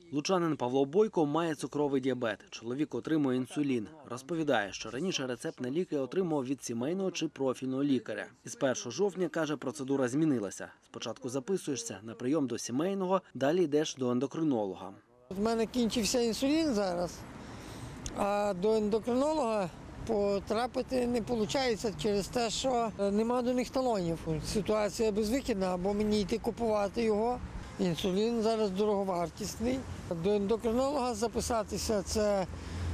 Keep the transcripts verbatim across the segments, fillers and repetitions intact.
Лучанин Павло Бойко має цукровий діабет. Чоловік отримує інсулін. Розповідає, що раніше рецепт на ліки отримував від сімейного чи профільного лікаря. Із першого жовтня, каже, процедура змінилася. Спочатку записуєшся на прийом до сімейного, далі йдеш до ендокринолога. У мене кінчився інсулін зараз, а до ендокринолога потрапити не виходить через те, що немає до них талонів. Ситуація безвихідна, або мені йти купувати його. Інсулін зараз дороговартісний. До ендокринолога записатися – це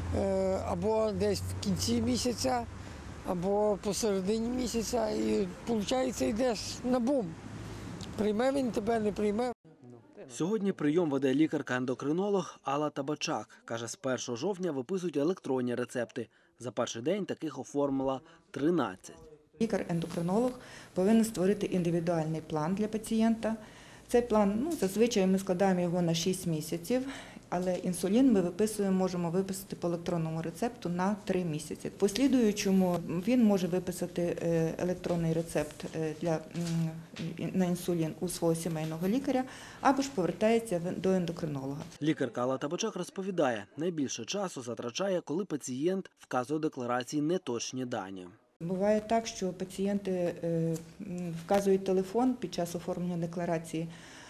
або десь в кінці місяця, або посередині місяця. І, виходить, йдеш на бум. Прийме він тебе, не прийме. Сьогодні прийом веде лікарка-ендокринолог Алла Табачак. Каже, з першого жовтня виписують електронні рецепти. За перший день таких оформила тринадцять. Лікар-ендокринолог повинен створити індивідуальний план для пацієнта. Цей план, ну, зазвичай ми складаємо його на шість місяців, але інсулін ми виписуємо, можемо виписати по електронному рецепту на три місяці. В послідуючому він може виписати електронний рецепт для, на інсулін у свого сімейного лікаря або ж повертається до ендокринолога. Лікарка Алла Табачак розповідає, найбільше часу затрачає, коли пацієнт вказує у декларації неточні дані. Буває так, що пацієнти вказують телефон під час оформлення декларації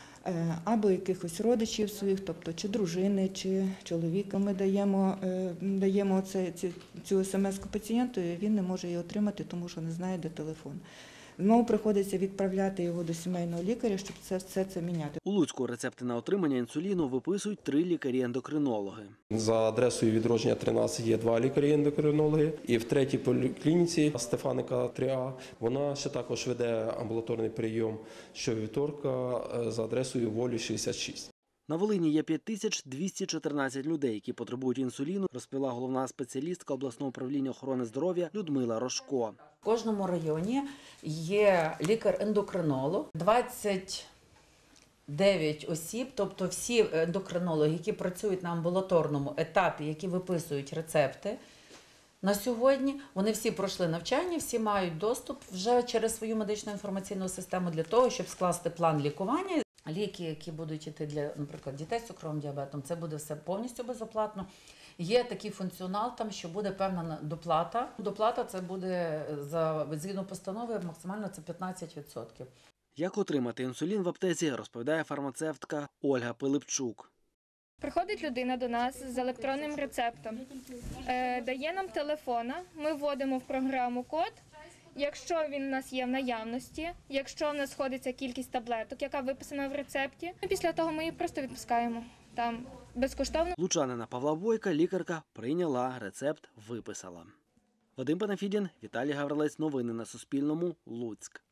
або якихось родичів своїх, тобто чи дружини, чи чоловіка. Ми даємо, даємо це, цю смс-ку пацієнту, і він не може її отримати, тому що не знає, де телефон. Знову приходиться відправляти його до сімейного лікаря, щоб це, все це міняти. У Луцьку рецепти на отримання інсуліну виписують три лікарі-ендокринологи. За адресою Відродження тринадцять є два лікарі-ендокринологи. І в третій поліклініці Стефаника три А вона ще також веде амбулаторний прийом щовівторка за адресою Волі шістдесят шість. На Волині є п'ять тисяч двісті чотирнадцять людей, які потребують інсуліну, розповіла головна спеціалістка обласного управління охорони здоров'я Людмила Рожко. В кожному районі є лікар-ендокринолог, двадцять дев'ять осіб, тобто всі ендокринологи, які працюють на амбулаторному етапі, які виписують рецепти. На сьогодні вони всі пройшли навчання, всі мають доступ вже через свою медичну інформаційну систему для того, щоб скласти план лікування. Ліки, які будуть йти для, наприклад, дітей з цукровим діабетом, це буде все повністю безоплатно. Є такий функціонал, там, що буде певна доплата. Доплата це буде, за, згідно постанови, максимально це п'ятнадцять відсотків. Як отримати інсулін в аптеці, розповідає фармацевтка Ольга Пилипчук. Приходить людина до нас з електронним рецептом, е, дає нам телефона, ми вводимо в програму код. Якщо він у нас є в наявності, якщо в нас сходиться кількість таблеток, яка виписана в рецепті, після того ми її просто відпускаємо. Там безкоштовно. Лучанина Павла Бойка лікарка прийняла, рецепт виписала. Вадим Панафідін, Віталій Гаврилець. Новини на Суспільному. Луцьк.